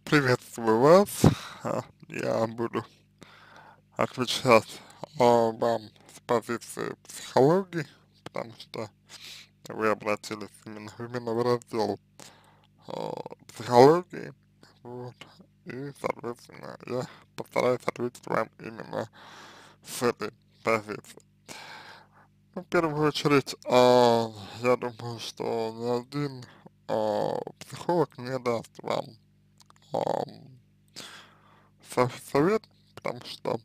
Приветствую вас. Я буду отвечать вам с позиции психологии, потому что вы обратились именно в раздел психологии, вот, и, соответственно, я постараюсь ответить вам именно с этой позиции. Ну, в первую очередь, я думаю, что ни один психолог не даст вам ам, совет, потому что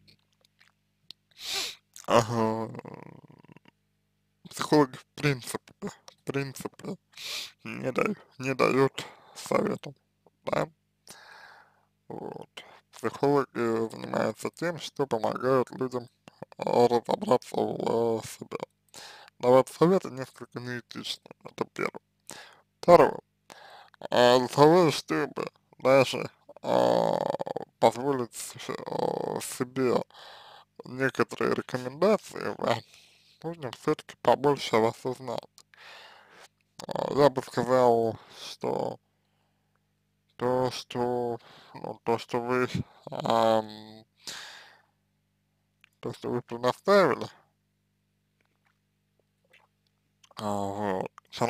ага, психологи в принципе не дают советов, да, вот. Психологи занимаются тем, что помогают людям разобраться в себе. Давать советы несколько неэтично, это первое. Второе, для того, чтобы даже а, позволить себе некоторые рекомендации, вам нужно все-таки побольше вас узнать. Я бы сказал, что то, что вы, ам, то, что вы предоставили, вот,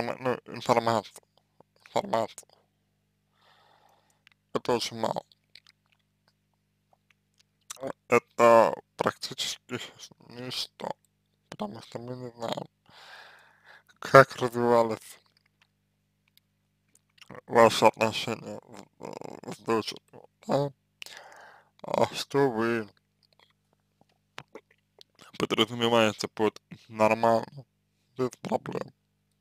информацию, это очень мало. Это практически ничто, потому что мы не знаем, как развивались ваши отношения с дочерью, да, что вы подразумеваете под нормально, без проблем,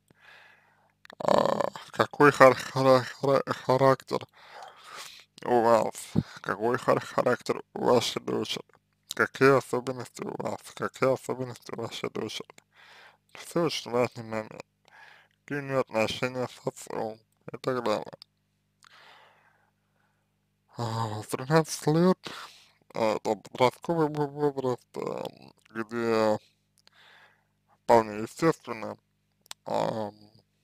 какой характер у вас, какой характер у вашей дочери, какие особенности у вас, какие особенности у вашей дочери. Все очень важный момент. Какие у нее отношения с отцом и так далее. В 13 лет это подростковый возраст, где вполне естественно ам,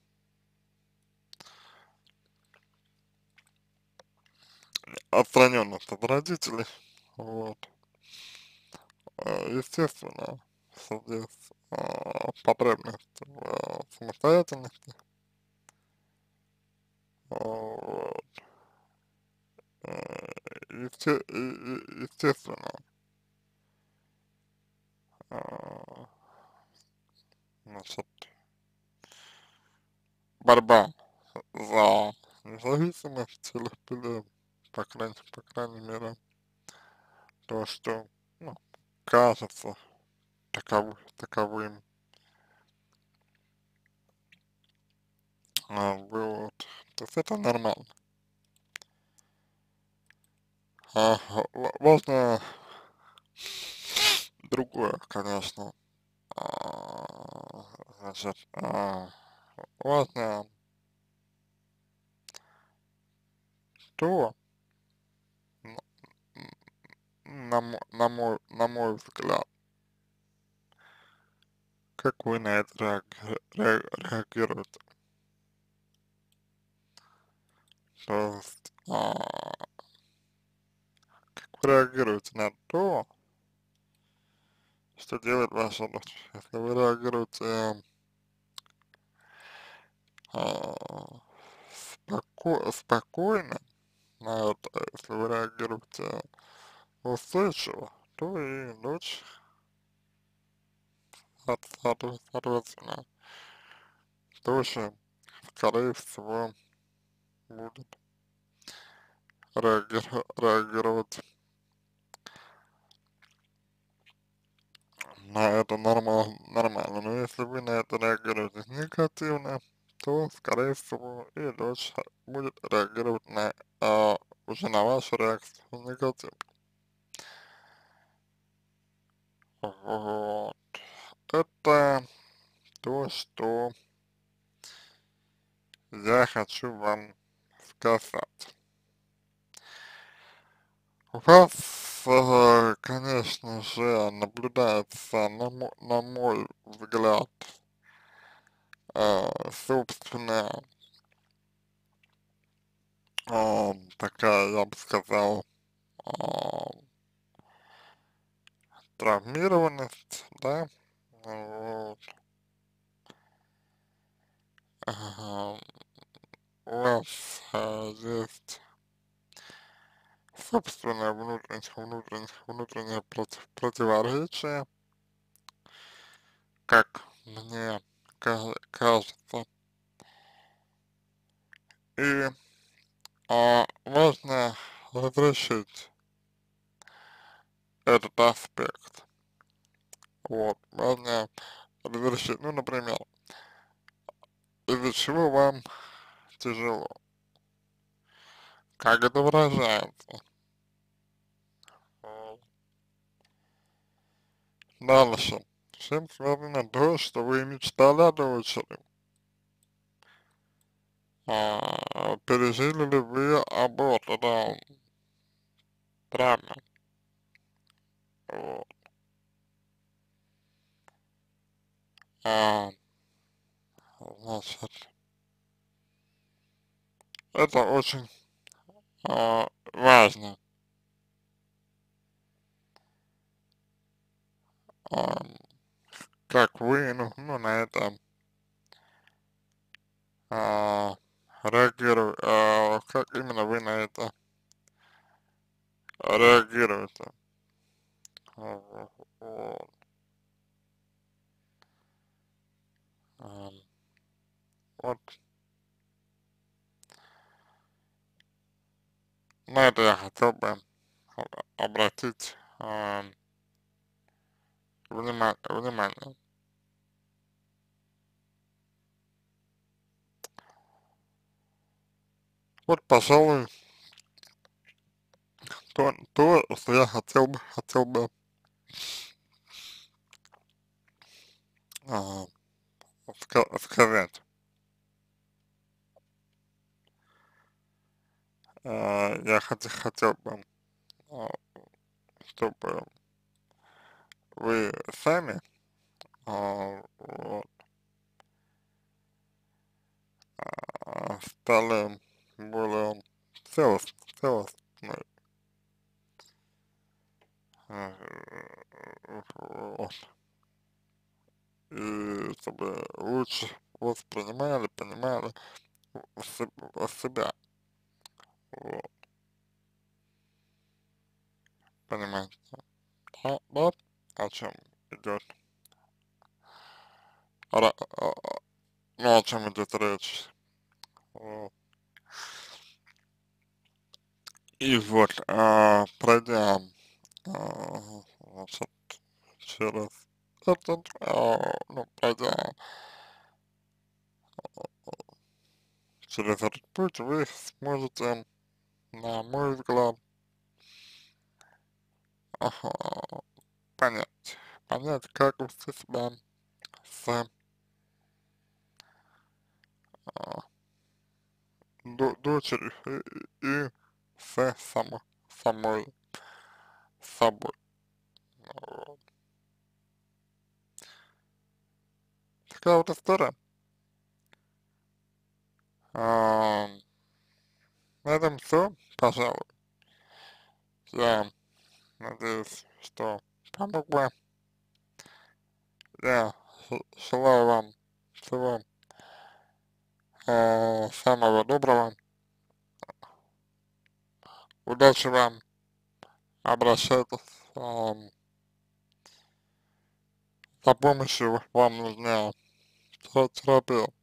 отстраненность от родителей, вот, естественно, здесь потребность в самостоятельности, вот, естественно, а, значит, борьба за независимость или, по крайней мере, то, что, ну, кажется таковым, вот, то есть это нормально. Важно другое, конечно, значит, важно то, н- на мой взгляд, как вы на это реагируете. То есть, как вы реагируете на то, что делает ваша дочь. Если вы реагируете спокойно на это, если вы реагируете устойчиво, то и дочь, соответственно, тоже, скорее всего, будет реагировать на это нормально. Но если вы на это реагируете негативно, то, скорее всего, и дочь будет реагировать уже на вашу реакцию негативно. Вот. Это то, что я хочу вам сказать. У вас, конечно же, наблюдается, на мой взгляд, собственная такая, я бы сказал, а, травмированность, да, вот, ага, у вас есть собственное внутреннее противоречие, как мне кажется, и важно разрешить этот аспект, вот, важно разрешить, ну, например, из-за чего вам тяжело, как это выражается. Вот. Дальше. С чем связано то, что вы мечтали о дочери? Пережили ли вы аборт? Это правильно. Вот. А, значит, это очень важно. А, как вы, ну на это а, реагируете, как именно вы на это реагируете. Вот. А, вот на это я хотел бы обратить внимание. Вот, пожалуй, то, что я хотел бы а, сказать. Я хотел бы, а, чтобы вы сами вот, стали более целостной, а, вот, и чтобы лучше воспринимали, понимали себя, вот, понимаете, да, о чем идет, ну, о чем идет речь, вот. И вот, пройдя, значит, через этот, ну, пройдя через этот путь, вы сможете, на мой взгляд, ага, понять, как вести себя с а, дочерью и с самой собой. Вот. Такая вот история. А, на этом все, пожалуй. Я надеюсь, что помог бы. Я желаю вам всего самого доброго. Удачи вам. Обращайтесь за помощью. Вам нужна терапия.